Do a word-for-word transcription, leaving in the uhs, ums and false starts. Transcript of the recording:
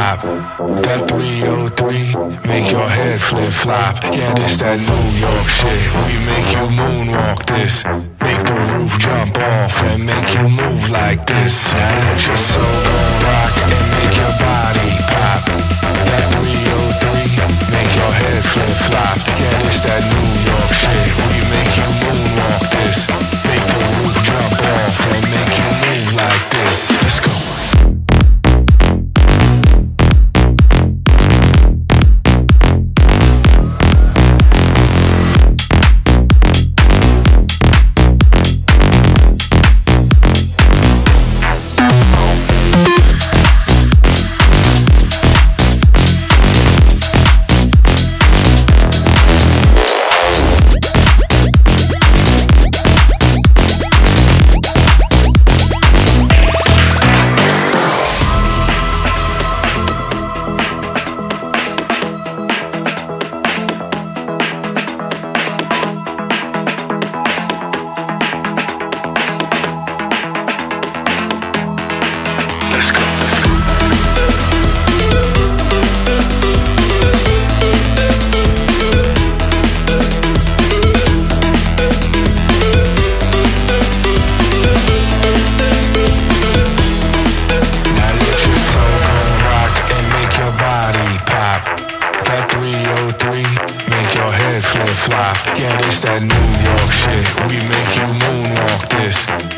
pop. That three oh three, make your head flip-flop. Yeah, this that New York shit. We make you moonwalk this. Make the roof jump off and make you move like this. Now let your soul go rock and make your body pop. That three oh three, make your head flip-flop. Yeah, this that New York shit. We make you moonwalk this. Make the roof jump off and make you move like this. Let's go. That three oh three, make your head flip-flop. Yeah, this that New York shit. We make you moonwalk this.